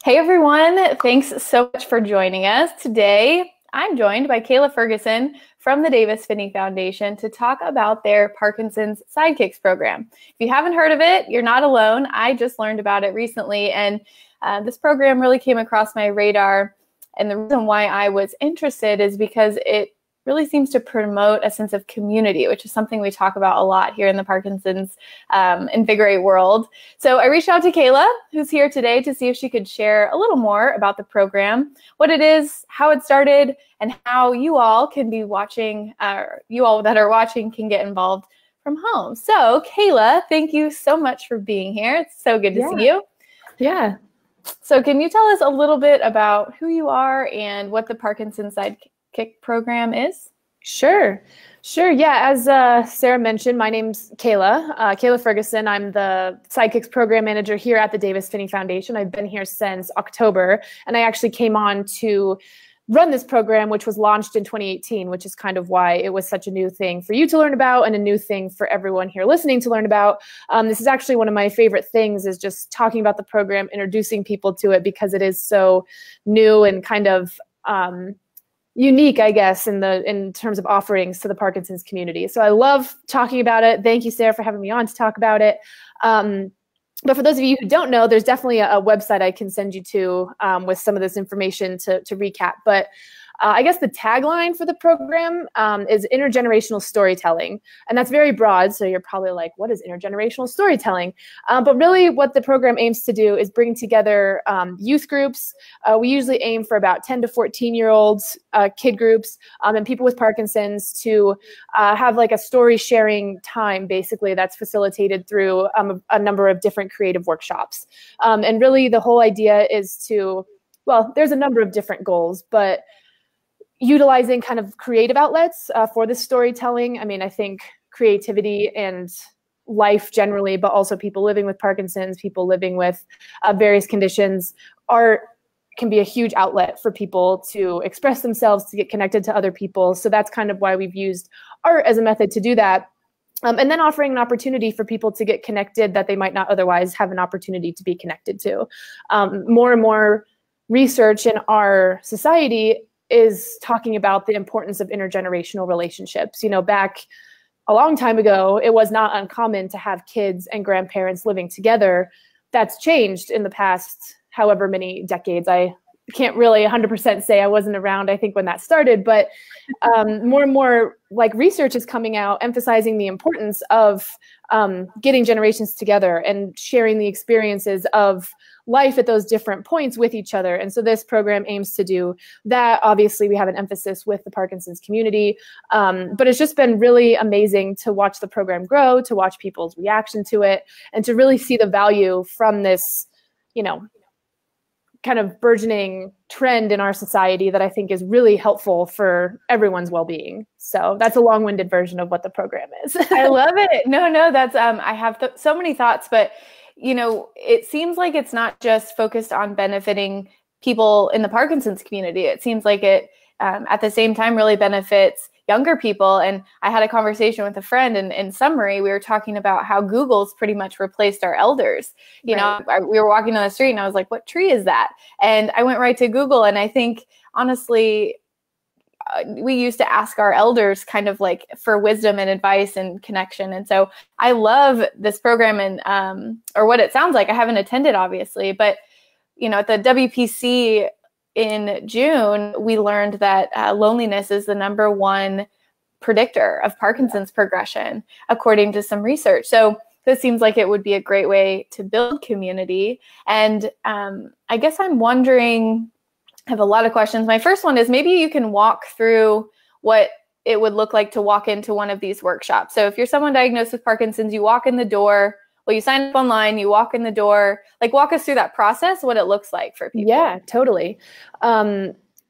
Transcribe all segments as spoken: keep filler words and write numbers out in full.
Hey everyone, thanks so much for joining us. Today, I'm joined by Kayla Ferguson from the Davis Phinney Foundation to talk about their Parkinson's Sidekicks program. If you haven't heard of it, you're not alone. I just learned about it recently, and uh, this program really came across my radar. And the reason why I was interested is because it really seems to promote a sense of community, which is something we talk about a lot here in the Parkinson's um, Invigorate world. So I reached out to Kayla, who's here today, to see if she could share a little more about the program, what it is, how it started, and how you all can be watching, uh, you all that are watching can get involved from home. So Kayla, thank you so much for being here. It's so good to yeah. see you. Yeah. So can you tell us a little bit about who you are and what the Parkinson's Sidekick program is? Sure. Sure. Yeah. As uh, Sarah mentioned, my name's Kayla, uh, Kayla Ferguson. I'm the Sidekicks program manager here at the Davis Phinney Foundation. I've been here since October, and I actually came on to run this program, which was launched in twenty eighteen, which is kind of why it was such a new thing for you to learn about and a new thing for everyone here listening to learn about. Um, this is actually one of my favorite things, is just talking about the program, introducing people to it, because it is so new and kind of um, unique, I guess, in the in terms of offerings to the Parkinson's community. So I love talking about it. Thank you, Sarah, for having me on to talk about it. Um, but for those of you who don't know, there's definitely a, a website I can send you to um, with some of this information to, to recap. But Uh, I guess the tagline for the program um, is intergenerational storytelling. And that's very broad, so you're probably like, what is intergenerational storytelling? Um, but really what the program aims to do is bring together um, youth groups. Uh, we usually aim for about ten to fourteen year olds, uh, kid groups, um, and people with Parkinson's to uh, have like a story sharing time, basically, that's facilitated through um, a, a number of different creative workshops. Um, and really the whole idea is to, well, there's a number of different goals, but utilizing kind of creative outlets uh, for this storytelling. I mean, I think creativity and life generally, but also people living with Parkinson's, people living with uh, various conditions, art can be a huge outlet for people to express themselves, to get connected to other people. So that's kind of why we've used art as a method to do that. Um, and then offering an opportunity for people to get connected that they might not otherwise have an opportunity to be connected to. Um, more and more research in our society is talking about the importance of intergenerational relationships. You know, back a long time ago, it was not uncommon to have kids and grandparents living together. That's changed in the past however many decades. I can't really one hundred percent say, I wasn't around, I think, when that started, but um, more and more like research is coming out emphasizing the importance of um, getting generations together and sharing the experiences of life at those different points with each other. And so this program aims to do that. Obviously, we have an emphasis with the Parkinson's community, um, but it's just been really amazing to watch the program grow, to watch people's reaction to it, and to really see the value from this, you know, kind of burgeoning trend in our society that I think is really helpful for everyone's well-being. So that's a long-winded version of what the program is. I love it. No, no, that's, um, I have th- so many thoughts, but you know, it seems like it's not just focused on benefiting people in the Parkinson's community. It seems like it, um, at the same time, really benefits younger people. And I had a conversation with a friend, and in summary, we were talking about how Google's pretty much replaced our elders. You right. know, I, we were walking on the street and I was like, what tree is that? And I went right to Google. And I think, honestly, uh, we used to ask our elders kind of like for wisdom and advice and connection. And so I love this program, and, um, or what it sounds like. I haven't attended, obviously, but, you know, at the W P C in June, we learned that uh, loneliness is the number one predictor of Parkinson's progression, according to some research. So this seems like it would be a great way to build community. And um, I guess I'm wondering, I have a lot of questions. My first one is, maybe you can walk through what it would look like to walk into one of these workshops. So if you're someone diagnosed with Parkinson's, you walk in the door, well, you sign up online, you walk in the door, like walk us through that process, what it looks like for people. Yeah, totally. Um,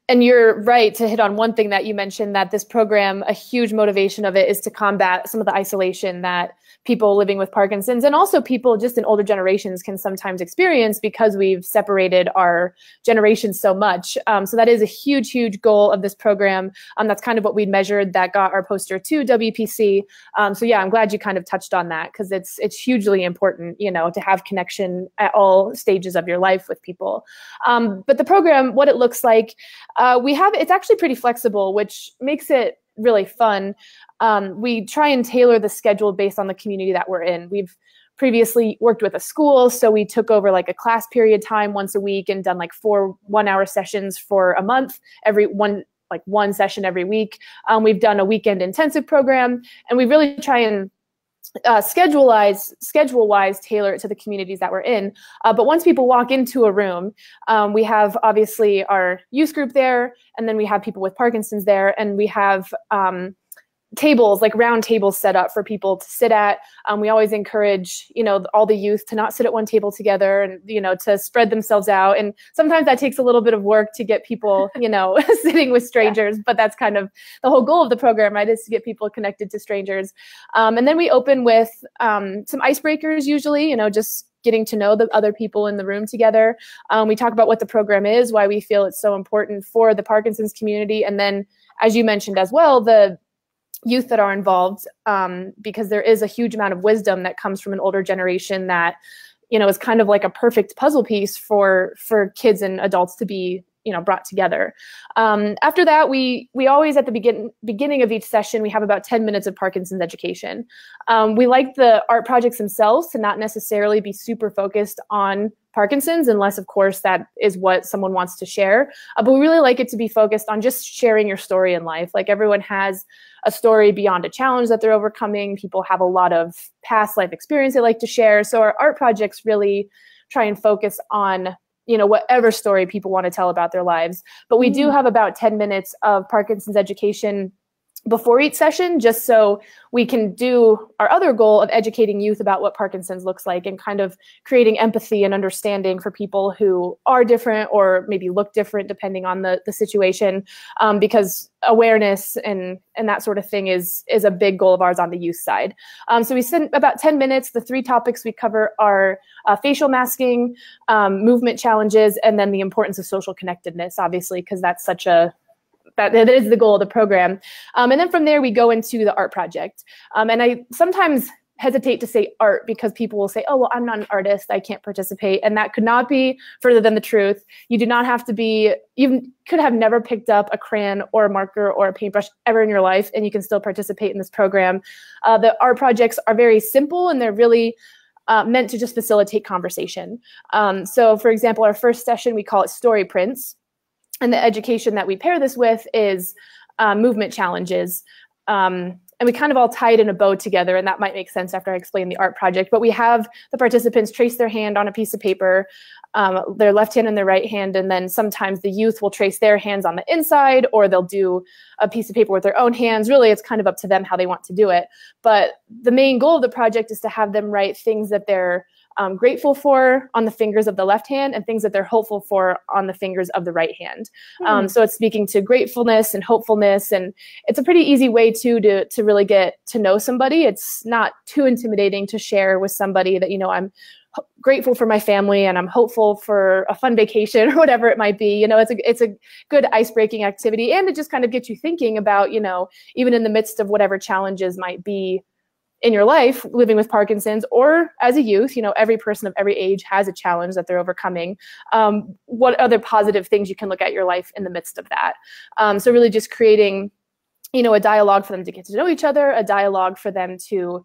And you're right to hit on one thing that you mentioned, that this program, a huge motivation of it is to combat some of the isolation that people living with Parkinson's and also people just in older generations can sometimes experience because we've separated our generations so much. Um, so that is a huge, huge goal of this program. Um, that's kind of what we measured that got our poster to W P C. Um, so yeah, I'm glad you kind of touched on that because it's it's hugely important, you know, to have connection at all stages of your life with people. Um, but the program, what it looks like, uh, we have, it's actually pretty flexible, which makes it really fun. Um, we try and tailor the schedule based on the community that we're in. We've previously worked with a school, so we took over like a class period time once a week and done like four one-hour sessions for a month, every one like one session every week. Um, we've done a weekend intensive program, and we really try and uh, schedule-wise, schedule-wise tailor it to the communities that we're in. Uh, but once people walk into a room, um, we have obviously our youth group there, and then we have people with Parkinson's there, and we have um, tables, like round tables set up for people to sit at. Um, we always encourage, you know, all the youth to not sit at one table together and, you know, to spread themselves out. And sometimes that takes a little bit of work to get people, you know, sitting with strangers, yeah. But that's kind of the whole goal of the program, right, is to get people connected to strangers. Um, and then we open with um, some icebreakers usually, you know, just getting to know the other people in the room together. Um, we talk about what the program is, why we feel it's so important for the Parkinson's community. And then, as you mentioned as well, the youth that are involved, um, because there is a huge amount of wisdom that comes from an older generation that, you know, is kind of like a perfect puzzle piece for for kids and adults to be, you know, brought together. Um, after that, we we always at the begin beginning of each session, we have about ten minutes of Parkinson's education. Um, we like the art projects themselves to not necessarily be super focused on Parkinson's, unless, of course, that is what someone wants to share. Uh, but we really like it to be focused on just sharing your story in life. Like everyone has a story beyond a challenge that they're overcoming. People have a lot of past life experience they like to share. So our art projects really try and focus on, you know, whatever story people want to tell about their lives. But we mm. do have about ten minutes of Parkinson's education before each session, just so we can do our other goal of educating youth about what Parkinson's looks like and kind of creating empathy and understanding for people who are different or maybe look different depending on the, the situation, um, because awareness and, and that sort of thing is, is a big goal of ours on the youth side. Um, so we spend about ten minutes. The three topics we cover are uh, facial masking, um, movement challenges, and then the importance of social connectedness, obviously, because that's such a That, that is the goal of the program. Um, and then from there, we go into the art project. Um, and I sometimes hesitate to say art because people will say, oh, well, I'm not an artist, I can't participate. And that could not be further than the truth. You do not have to be, you could have never picked up a crayon or a marker or a paintbrush ever in your life, and you can still participate in this program. Uh, the art projects are very simple, and they're really Uh, meant to just facilitate conversation. Um, so for example, our first session, we call it Story Prints. And the education that we pair this with is uh, movement challenges. Um, and we kind of all tie it in a bow together, and that might make sense after I explain the art project. But we have the participants trace their hand on a piece of paper, um, their left hand and their right hand, and then sometimes the youth will trace their hands on the inside, or they'll do a piece of paper with their own hands. Really, it's kind of up to them how they want to do it. But the main goal of the project is to have them write things that they're Um, grateful for on the fingers of the left hand and things that they're hopeful for on the fingers of the right hand. Mm. Um, so it's speaking to gratefulness and hopefulness, and it's a pretty easy way too to to really get to know somebody. It's not too intimidating to share with somebody that, you know, I'm grateful for my family and I'm hopeful for a fun vacation or whatever it might be. You know, it's a it's a good ice-breaking activity, and it just kind of gets you thinking about, you know, even in the midst of whatever challenges might be in your life, living with Parkinson's, or as a youth, you know, every person of every age has a challenge that they're overcoming. Um, what other positive things you can look at your life in the midst of that? Um, so really just creating, you know, a dialogue for them to get to know each other, a dialogue for them to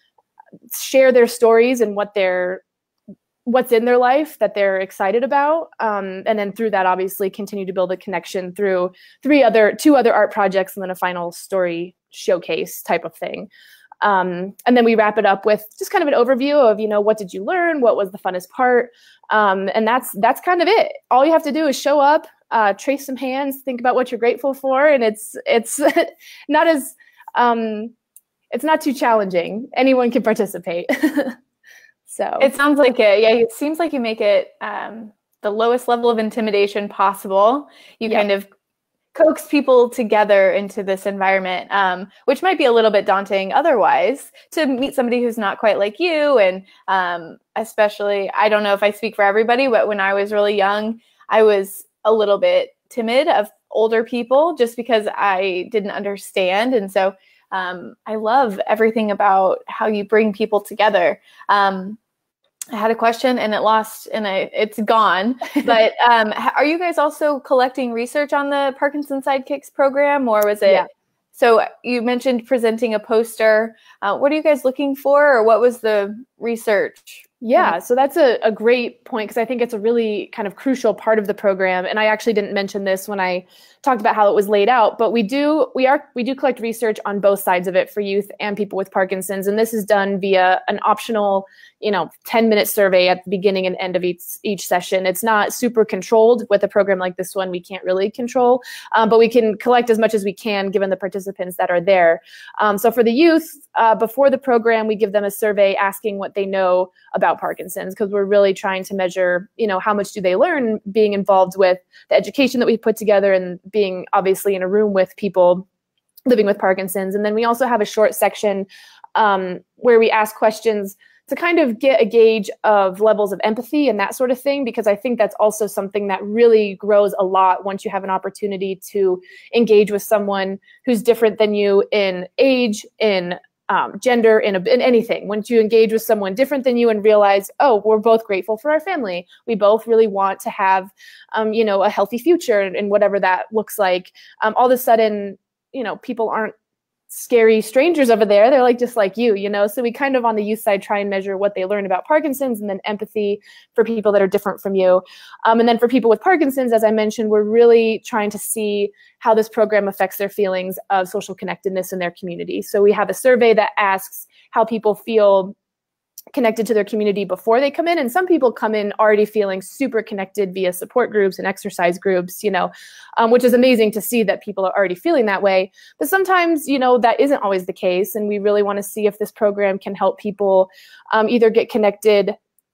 share their stories and what they're, what's in their life that they're excited about. Um, and then through that, obviously continue to build a connection through three other, two other art projects and then a final story showcase type of thing. Um, and then we wrap it up with just kind of an overview of, you know, what did you learn? What was the funnest part? Um, and that's that's kind of it. All you have to do is show up, uh, trace some hands, think about what you're grateful for, and it's it's not as um, it's not too challenging. Anyone can participate. So it sounds like it. Yeah, it seems like you make it um, the lowest level of intimidation possible. You yeah. kind of coax people together into this environment, um, which might be a little bit daunting otherwise, to meet somebody who's not quite like you. And um, especially, I don't know if I speak for everybody, but when I was really young, I was a little bit timid of older people just because I didn't understand. And so um, I love everything about how you bring people together. Um, I had a question and it lost and I, it's gone. But um, are you guys also collecting research on the Parkinson's Sidekicks program, or was it? Yeah. So you mentioned presenting a poster. Uh, what are you guys looking for, or what was the research? Yeah, so that's a, a great point, because I think it's a really kind of crucial part of the program. And I actually didn't mention this when I talked about how it was laid out, but we do we are we do collect research on both sides of it for youth and people with Parkinson's, and this is done via an optional, you know, ten minute survey at the beginning and end of each each session. It's not super controlled. With a program like this one, we can't really control, um, but we can collect as much as we can given the participants that are there. Um, so for the youth, uh, before the program, we give them a survey asking what they know about Parkinson's, because we're really trying to measure, you know, how much do they learn being involved with the education that we put together and being obviously in a room with people living with Parkinson's. And then we also have a short section um, where we ask questions to kind of get a gauge of levels of empathy and that sort of thing, because I think that's also something that really grows a lot once you have an opportunity to engage with someone who's different than you in age, in um, gender, in, a, in anything. Once you engage with someone different than you and realize, oh, we're both grateful for our family. We both really want to have, um, you know, a healthy future and whatever that looks like. Um, all of a sudden, you know, people aren't scary strangers over there. They're like just like you, you know. So we kind of on the youth side try and measure what they learn about Parkinson's, and then empathy for people that are different from you. Um, and then for people with Parkinson's, as I mentioned, we're really trying to see how this program affects their feelings of social connectedness in their community. So we have a survey that asks how people feel connected to their community before they come in. And some people come in already feeling super connected via support groups and exercise groups, you know, um, which is amazing to see that people are already feeling that way. But sometimes, you know, that isn't always the case. And we really want to see if this program can help people um, either get connected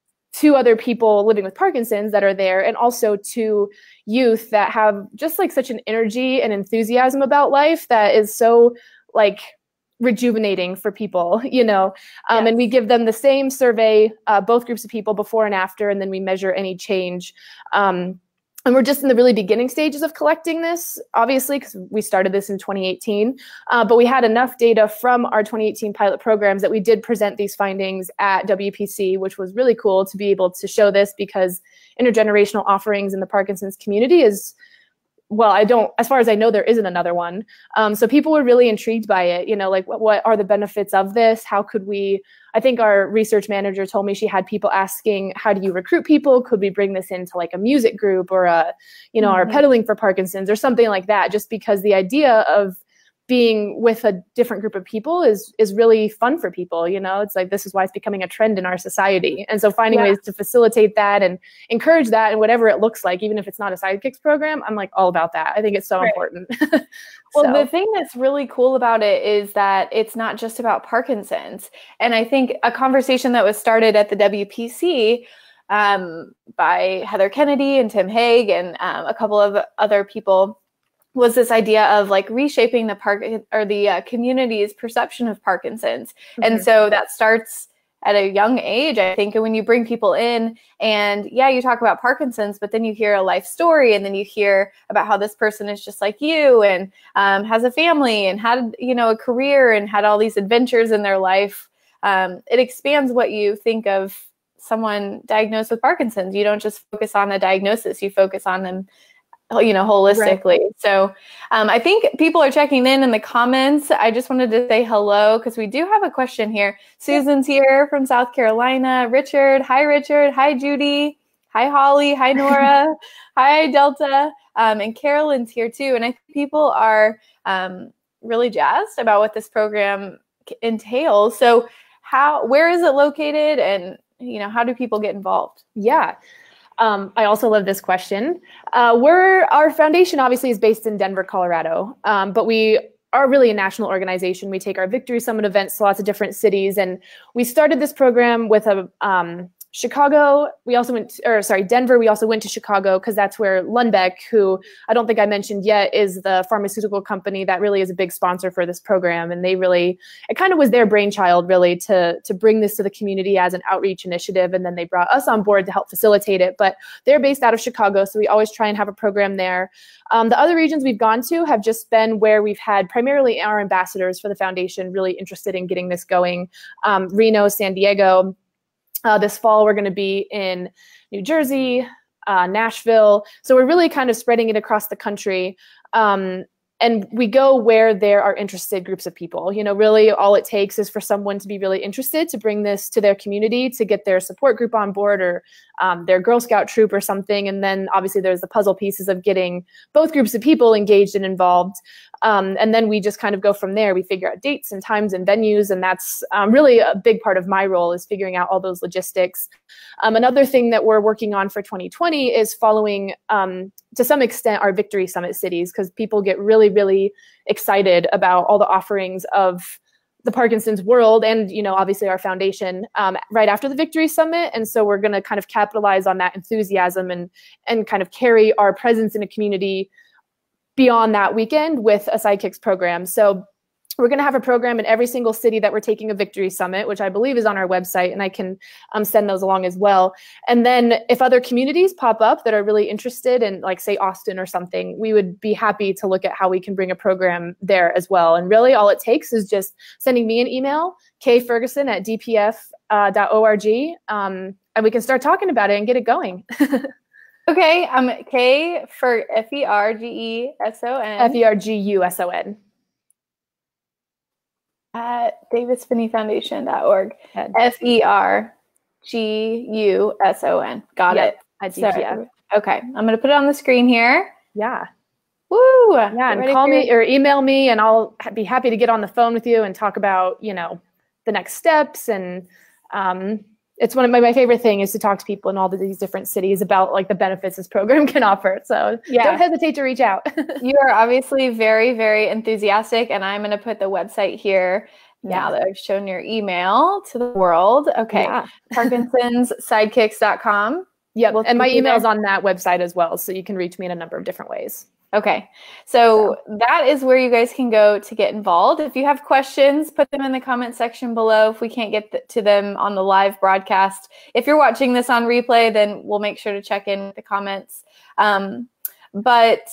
to other people living with Parkinson's that are there, and also to youth that have just like such an energy and enthusiasm about life that is so like rejuvenating for people, you know, um, yes. And we give them the same survey, uh, both groups of people before and after, and then we measure any change. Um, and we're just in the really beginning stages of collecting this, obviously, because we started this in twenty eighteen, uh, but we had enough data from our twenty eighteen pilot programs that we did present these findings at W P C, which was really cool to be able to show this, because intergenerational offerings in the Parkinson's community is, well, I don't, as far as I know, there isn't another one. Um, so people were really intrigued by it, you know, like what, what are the benefits of this? How could we, I think our research manager told me she had people asking, how do you recruit people? Could we bring this into like a music group or a, you know, mm-hmm. our pedaling for Parkinson's or something like that, just because the idea of being with a different group of people is is really fun for people, you know. It's like, this is why it's becoming a trend in our society. And so finding yeah. ways to facilitate that and encourage that, and whatever it looks like, even if it's not a Sidekicks program, I'm like all about that. I think it's so right. important. Well, so. The thing that's really cool about it is that it's not just about Parkinson's. And I think a conversation that was started at the W P C um, by Heather Kennedy and Tim Haig and um, a couple of other people was this idea of like reshaping the park or the uh, community's perception of Parkinson's. Mm-hmm. And so that starts at a young age, I think. And when you bring people in and yeah, you talk about Parkinson's, but then you hear a life story, and then you hear about how this person is just like you and um, has a family and had, you know, a career and had all these adventures in their life. Um, it expands what you think of someone diagnosed with Parkinson's. You don't just focus on the diagnosis, you focus on them, you know, holistically. Right. So um, I think people are checking in in the comments. I just wanted to say hello, because we do have a question here. Susan's here from South Carolina. Richard. Hi, Richard. Hi, Judy. Hi, Holly. Hi, Nora. Hi, Delta. Um, and Carolyn's here too. And I think people are um, really jazzed about what this program entails. So how, where is it located, and, you know, how do people get involved? Yeah. Um, I also love this question. Uh, we're, our foundation obviously is based in Denver, Colorado, um, but we are really a national organization. We take our Victory Summit events to lots of different cities, and we started this program with a, um, Chicago, we also went, to, or sorry, Denver, we also went to Chicago because that's where Lundbeck, who I don't think I mentioned yet, is the pharmaceutical company that really is a big sponsor for this program. And they really, it kind of was their brainchild really to, to bring this to the community as an outreach initiative. And then they brought us on board to help facilitate it. But they're based out of Chicago, so we always try and have a program there. Um, the other regions we've gone to have just been where we've had primarily our ambassadors for the foundation really interested in getting this going. Um, Reno, San Diego. Uh, this fall, we're going to be in New Jersey, uh, Nashville. So we're really kind of spreading it across the country. Um, and we go where there are interested groups of people. You know, really all it takes is for someone to be really interested to bring this to their community, to get their support group on board or um, their Girl Scout troop or something. And then obviously there's the puzzle pieces of getting both groups of people engaged and involved. Um, and then we just kind of go from there. We figure out dates and times and venues. And that's um, really a big part of my role, is figuring out all those logistics. Um, another thing that we're working on for twenty twenty is following, um, to some extent, our Victory Summit cities, because people get really, really excited about all the offerings of the Parkinson's world and, you know, obviously our foundation um, right after the Victory Summit. And so we're going to kind of capitalize on that enthusiasm and, and kind of carry our presence in a community beyond that weekend with a Sidekicks program. So we're going to have a program in every single city that we're taking a Victory Summit, which I believe is on our website, and I can um, send those along as well. And then if other communities pop up that are really interested in, like, say, Austin or something, we would be happy to look at how we can bring a program there as well. And really all it takes is just sending me an email, kferguson at d p f dot org, um, and we can start talking about it and get it going. Okay, um, K for F E R G E S O N. F E R G U S O N. At Davis Phinney Foundation dot org. F E R G U S O N. Got yep, it. At D P F. So, okay, I'm going to put it on the screen here. Yeah. Woo! Yeah, and call me or email me, and I'll be happy to get on the phone with you and talk about, you know, the next steps. And um, it's one of my, my favorite thing is to talk to people in all of these different cities about, like, the benefits this program can offer. So yeah, don't hesitate to reach out. You are obviously very, very enthusiastic, and I'm going to put the website here now that I've shown your email to the world. Okay, yeah. Parkinson's sidekicks dot com. Yep, we'll and my email's on that website as well, so you can reach me in a number of different ways. Okay, so, so that is where you guys can go to get involved. If you have questions, put them in the comment section below if we can't get th- to them on the live broadcast. If you're watching this on replay, then we'll make sure to check in with the comments. Um, but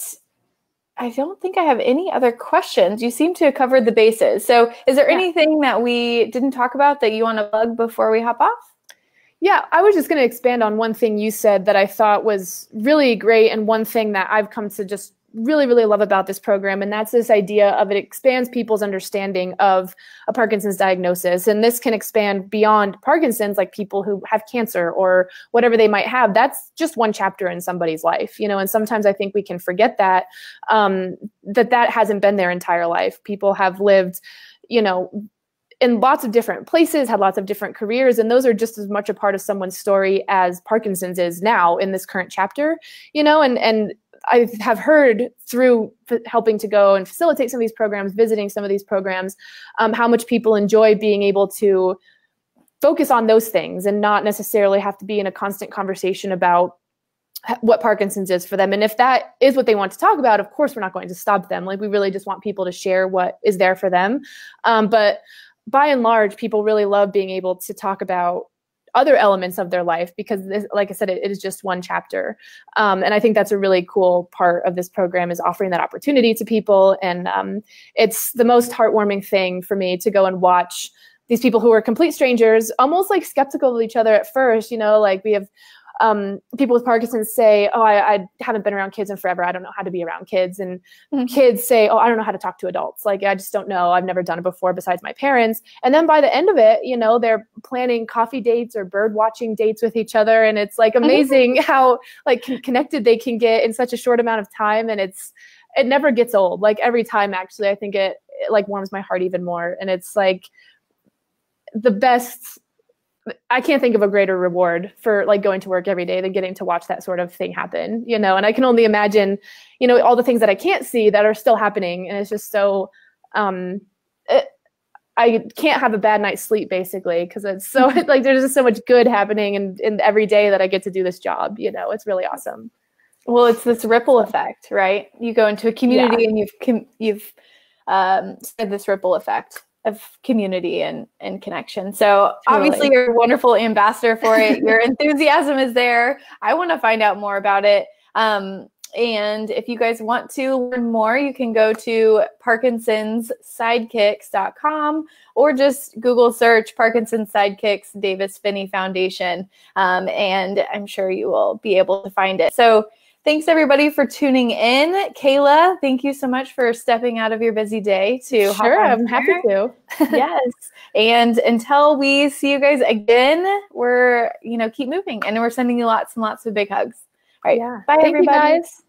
I don't think I have any other questions. You seem to have covered the bases. So is there yeah. anything that we didn't talk about that you want to plug before we hop off? Yeah, I was just going to expand on one thing you said that I thought was really great, and one thing that I've come to just really, really love about this program, and that's this idea of it expands people's understanding of a Parkinson's diagnosis. And this can expand beyond Parkinson's, like people who have cancer or whatever they might have. That's just one chapter in somebody's life, you know, and sometimes I think we can forget that, um, that that hasn't been their entire life. People have lived, you know, in lots of different places, had lots of different careers, and those are just as much a part of someone's story as Parkinson's is now in this current chapter, you know, and, and I have heard through helping to go and facilitate some of these programs, visiting some of these programs, um, how much people enjoy being able to focus on those things and not necessarily have to be in a constant conversation about what Parkinson's is for them. And if that is what they want to talk about, of course, we're not going to stop them. Like, we really just want people to share what is there for them. Um, but by and large, people really love being able to talk about other elements of their life because, this, like I said, it, it is just one chapter. Um, and I think that's a really cool part of this program, is offering that opportunity to people. And um, it's the most heartwarming thing for me to go and watch these people who are complete strangers, almost like skeptical of each other at first. You know, like we have um, people with Parkinson's say, oh, I, I haven't been around kids in forever. I don't know how to be around kids. And mm-hmm. kids say, oh, I don't know how to talk to adults. Like, I just don't know. I've never done it before besides my parents. And then by the end of it, you know, they're planning coffee dates or bird watching dates with each other. And it's like amazing mm-hmm. how like con- connected they can get in such a short amount of time. And it's, it never gets old. Like, every time, actually, I think it, it like warms my heart even more. And it's like the best. I can't think of a greater reward for like going to work every day than getting to watch that sort of thing happen, you know, and I can only imagine, you know, all the things that I can't see that are still happening. And it's just so, um, it, I can't have a bad night's sleep basically, because it's so like there's just so much good happening in, in every day that I get to do this job. You know, it's really awesome. Well, it's this ripple effect, right? You go into a community yeah. and you've you've um, said this ripple effect of community and, and connection. So totally. Obviously you're a wonderful ambassador for it. Your enthusiasm is there. I want to find out more about it. Um, and if you guys want to learn more, you can go to Parkinson's sidekicks dot com or just Google search Parkinson's Sidekicks Davis Phinney Foundation. Um, and I'm sure you will be able to find it. So thanks everybody for tuning in. Kayla, thank you so much for stepping out of your busy day to Sure, I'm happy to. Yes. And until we see you guys again, we're, you know, keep moving and we're sending you lots and lots of big hugs. All right. Yeah. Bye, thank everybody. You guys.